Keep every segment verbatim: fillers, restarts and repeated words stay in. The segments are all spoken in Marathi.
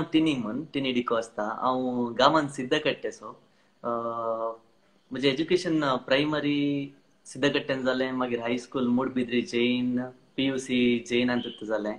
टिनी म्हण टिनी डिकोस्ता हांव गांवांत सिद्धकट्टेचो म्हजें एज्युकेशन प्रायमरी सिद्धकट्ट्यान जालें मागीर हायस्कूल मूडबिद्री जैन पीयूसी जैनांत जालें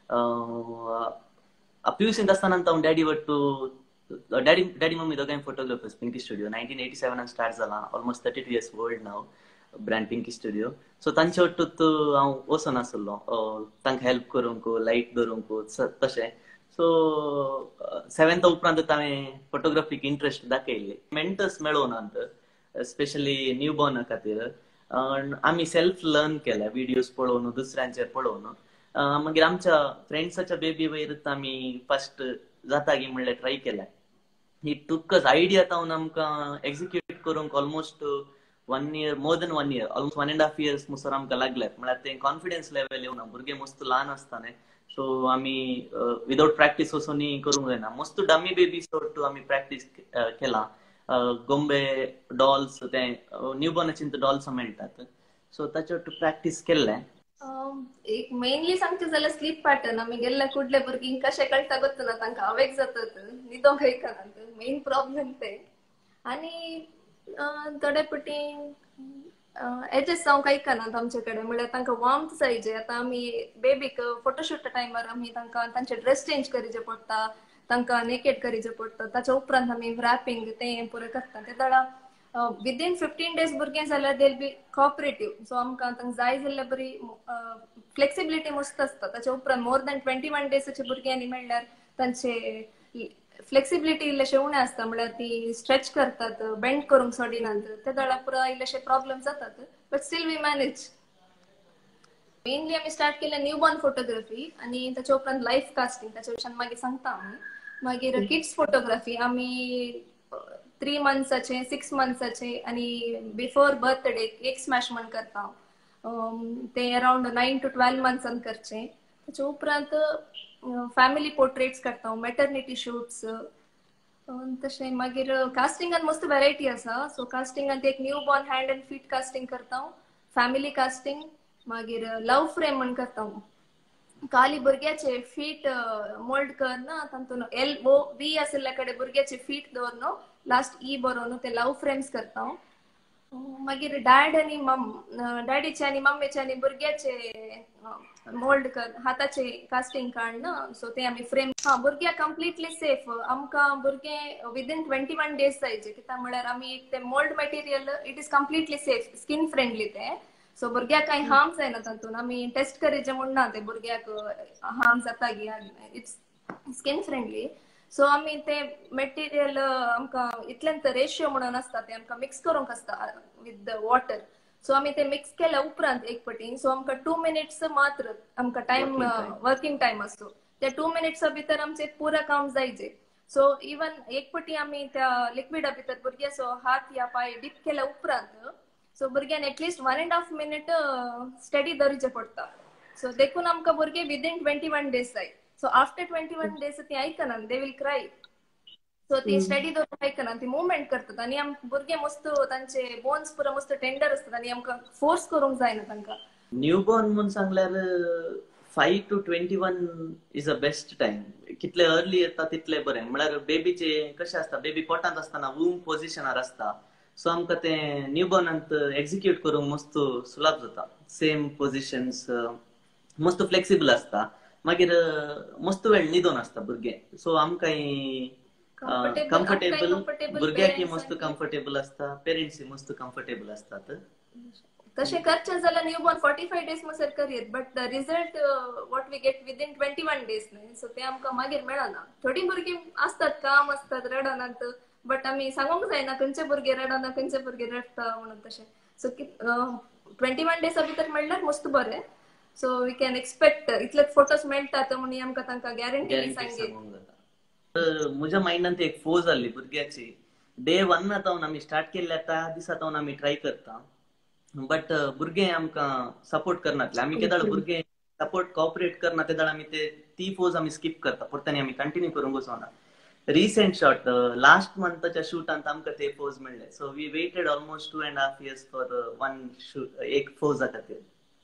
पीयूसींत आसतना हांव डॅडी वट्टू डॅडी डॅडी मम्मी दोगांय photographers Pinky studio nineteen eighty सेवनान स्टार्ट जाला almost thirty two years old नाव ब्रँड पिंकी स्टुडियो सो तांचे वट्टूच हांव वचून आसलो तांकां हेल्प करूंक लायट धरूंक तशें सो सेवेंथ उपरांत हांवें फोटोग्राफीक इंट्रस्ट दाखयली मेंटर्स मेळोनात स्पेशली न्यू बॉर्ना खातीर आमी सेल्फ लर्न केल्या व्हिडियोज पळोवन दुसऱ्यांचेर पळोवन मागीर आमच्या फ्रेंड्साच्या बेबी वयर आमी फर्स्ट जाता गी म्हणल्यार ट्राय केल्या ही टुकच आयडिया तावन आमकां एक्झिक्यूट करूंक almost one year more than one year almost one and half years मुसर आमकां लागल्यात म्हळ्यार ते कॉन्फिडन्स लेवल येवना भुरगे मस्त ल्हान आसता न्ही सो आमी विदाउट प्रॅक्टीस वचून करूंक जायना मस्त डमी बेबी सॉर्ट आमी प्रॅक्टीस केला गोंबे डॉल्स ते न्यू बॉर्नाचे डॉल्स मेळटात सो ताचे प्रॅक्टीस केल्लें एक मेनली सांगचे जाल्यार स्लीप पॅटर्न आमी गेल्ल्या कुडले भुरगींक कशें कळटा गोत्तना तांकां अवेक जातात न्हिदोंक कळनात मेन प्रॉब्लेम ते आनी थोडे पटी एजेस जावंक आयकनात आमचे कडेन म्हळ्यार तांकां वॉर्मथ जायचे आतां आमी बेबीक फोटोशूट टायमार आमी तांकां तांचे ड्रेस चेंज करचे पडटा तांकां नेकेड करचे पडटा ताच्या उपरांत आमी रॅपिंग तें पुरो करता ते दडा विदीन फिफ्टीन डेज भुरगें जाल्यार देल बी कॉपरेटीव सो आमकां तांकां जाय जाल्यार बरी फ्लेक्सिबिलिटी मस्त आसता ताच्या उपरांत मोर दॅन ट्वेंटी वन डेजाचे भुरग्यांनी म्हणल्यार तांचे फ्लेक्सिबिलिटी इल्लेशे उणें आसता म्हळ्यार ती स्ट्रेच करतात बेंड करूंक सोडिनात ते दडा पुरो इल्लेशे प्रॉब्लेम जातात but still we manage mainly आमी स्टार्ट केलें न्यू बॉर्न फोटोग्राफी आनी ताच्या उपरांत लायफ कास्टिंग ताच्या विशयान मागीर सांगता आमी मागीर किड्स फोटोग्राफी आमी थ्री मंथ्साचे सिक्स मंथ्साचे आनी बिफोर बर्थडे एक स्मॅश म्हण करता ते अराउंड नाइन टू ट्वेल्व मंथ्सान करचे ताच्या उपरांत फॅमिली पोर्ट्रेट्स करता मॅटर्निटी शूट्स तशें मागीर कास्टिंगान मस्त वेरायटी आसा सो कास्टिंगान एक newborn hand and feet casting करता फॅमिली कास्टिंग मागीर लव फ्रेम म्हण करता खाली भुरग्याचे फीट मोल्ड करना तातून एल ओ बी आसल्या कडेन भुरग्याचे फीट दवरन लास्ट ई बरोवन ते लव फ्रेम्स करता मागीर डॅड आनी मम डॅडीचे आनी मम्मीचे आनी भुरग्याचे मोल्ड कर हाताचे कास्टिंग काडना सो ते आमी फ्रेम हा भुरग्याक कंप्लिटली सेफ आमकां भुरगे विदीन ट्वेंटी वन डेज जायचे कित्याक म्हळ्यार आमी ते mould material it is completely safe skin friendly ते सो भुरग्याक कांय हार्म जायना तातून आमी टेस्ट करीचे म्हूण ना ते भुरग्याक हार्म जाता गी इट्स स्किन फ्रेंडली सो आमी ते मटेरियल आमकां इतल्यान रेशियो म्हणून आसता ते आमकां मिक्स करूंक आसता विथ द वॉटर सो आमी ते मिक्स केल्या उपरांत एक पटीन सो आमकां टू मिनिट्स मात्र आमकां टायम वर्किंग टायम आसतो त्या टू मिनिट्सा भितर आमचे पुरा काम जायचे सो इवन एक पटी आमी त्या लिक्विडा भितर भुरग्याचो हात या पाय डीप केल्या उपरांत सो भुरग्यान at least one and half minute study धरचे पडटा सो देखून आमकां भुरगे विदीन ट्वेंटी वन डेज जाय so after twenty one days ती आयकना दे विल क्राय सो ती स्टडी धरून आयकना ती मुवमेंट करतात आनी आम भुरगे मस्त तांचे बोन्स पुरो मस्त टेंडर आसतात आनी आमकां फोर्स करूंक जायना तांकां न्यू बॉर्न म्हूण सांगल्यार five to twenty one is a best time कितले अर्ली येता तितले बरें म्हळ्यार बेबीचे कशें आसता बेबी पोटांत आसतना वूम पोजिशनार आसता सो आमकां ते न्यू बॉर्नांत एक्झिक्यूट करूंक मस्त सुलभ जाता सेम पोजिशन्स मस्त फ्लेक्सिबल आसता मागीर मस्त वेळ न्हिदोन आसता भुरगे सो आमकां कम्फर्टेबल भुरग्याक मस्त कम्फर्टेबल आसता पेरेंट्स मस्त कम्फर्टेबल आसतात तशें करचें जाल्यार newborn forty five days मसर करीत but the result what we get within twenty one days न्ही सो ते आमकां मागीर मेळना थोडी भुरगीं आसतात काम आसतात रडनात बट आमी सांगूंक जायना खंयचे भुरगे रडना खंयचे भुरगे रडटा म्हणून तशें सो ट्वेंटी वन डेजा भितर म्हणल्यार मस्त बरें सो वी कॅन एक्सपेक्ट इतलेच फोटोज मेळटात म्हणून आमकां तांकां गॅरंटी सांगेल म्हज्या माइंडांत एक फोज जाल्ली भुरग्याची डे वनांत जावन आमी स्टार्ट केल्ल्या त्या दिसा जावन आमी ट्राय करता बट भुरगे आमकां सपोर्ट करनातले आमी केदाळ भुरगे सपोर्ट कॉपरेट करना तेदाळ आमी ते ती फोज आमी स्किप करता परतांनी आमी कंटिन्यू करूंक वचना रिसेंट शॉट लास्ट मंथाच्या शूटांत आमकां ते फोज मेळ्ळे so we waited almost two and half years for one shoot एक फोजा खातीर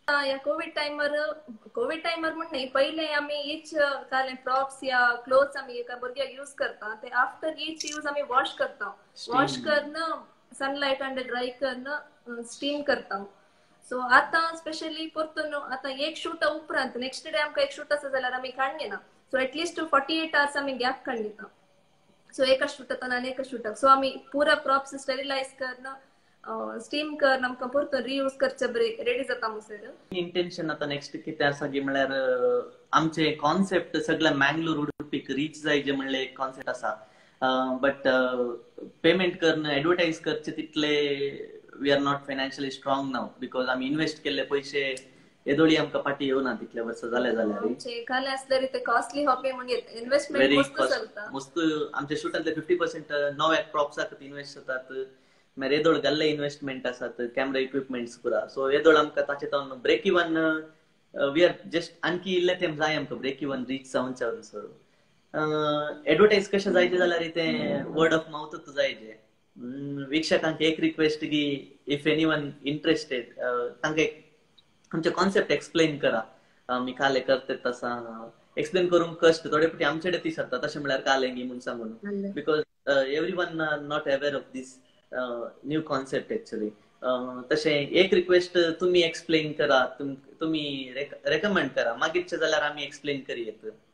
या कोविड टाइमर कोविड टाइमर म्हण नाही पहिले आम्ही इच काले प्रॉप्स या क्लोथ्स आम्ही एका भुरग्याक यूज करता ते आफ्टर इच यूज आम्ही वॉश करता वॉश करणं सनलाइट आणि ड्राय करणं स्टीम करता सो आता स्पेशली परतून आता एक शूट उपरांत नेक्स्ट डे आमकां एक शूट आसा जाल्यार आमी काडली ना so at least forty eight hours आमी गॅप काडली सो एका शूटान आनी एका शूटाक सो आमी पुरा प्रॉप्स स्टेरिलाइज करणं स्टीम करणं आमकां परतून रियूज करचे रेडी जाता मुसर इंटेंशन आता नेक्स्ट कितें आसा की म्हळ्यार आमचे कॉन्सेप्ट सगळ्या मँगलोर उडपीक रीच जाय जे म्हणले एक कॉन्सेप्ट आसा बट पेमेंट करणं एडवर्टाइज करचे तितले we are not financially strong नाव बिकॉज आम्ही इन्व्हेस्ट केल्ले पैसे येदोळी आमकां पाटी येवना तितले वर्ष जाले जाल्यार खाले असल्यार ते कॉस्टली हॉबी म्हणजे इन्व्हेस्टमेंट मस्त चलता मस्त आमच्या शूटांतले फिफ्टी पर्सेंट नव्या प्रॉप्साक इन्व्हेस्ट जातात मागीर येदोळ घाल्ले इन्व्हेस्टमेंट आसात कॅमेरा इक्विपमेंट्स पुरा सो येदोळ आमकां ताचे तावन break even we are just आणखी इल्ले तें जाय आमकां ब्रेक इवन रीच जावनच्या सो एडवर्टाइज कशें जायते जाल्यार तें वर्ड ऑफ माउथूच जायचे वीक्षकांक एक रिक्वेस्ट की इफ एनी वन इंटरेस्टेड तांकां आमचे कॉन्सेप्ट एक्सप्लेन करा आमी काले करते तसा एक्सप्लेन करूंक कष्ट थोडे फावटी आमचे ती सरता तशें म्हळ्यार कालें गी म्हणून सांगून because everyone not aware of this new concept actually तशें एक रिक्वेस्ट तुमी एक्सप्लेन करा तुमी रेकमेंड करा मागीरचे जाल्यार आमी एक्सप्लेन करीत